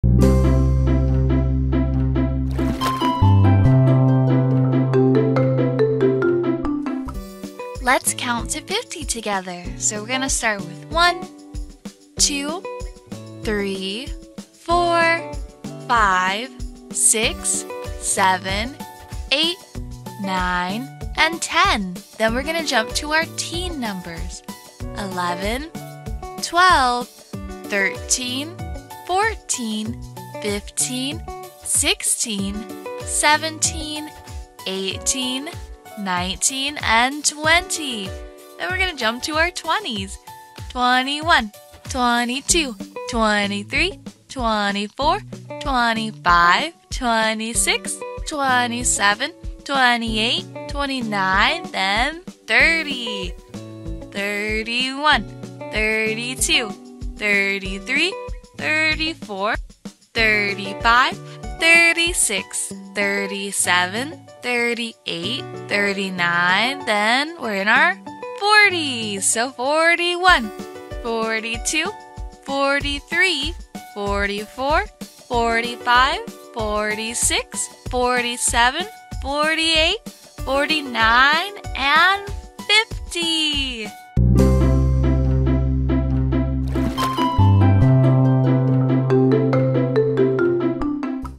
Let's count to 50 together. So we're going to start with 1, 2, 3, 4, 5, 6, 7, 8, 9, and 10. Then we're going to jump to our teen numbers. 11, 12, 13, 14, 15, 16, 17, 18, 19, and 20. Then we're going to jump to our 20s. 21, 22, 23, 24, 25, 26, 27, 28, 29, then 30. 31, 32, 33, 34, 35, 36, 37, 38, 39, then we're in our 40s. So 41, 42, 43, 44, 45, 46, 47, 48, 49, and 50.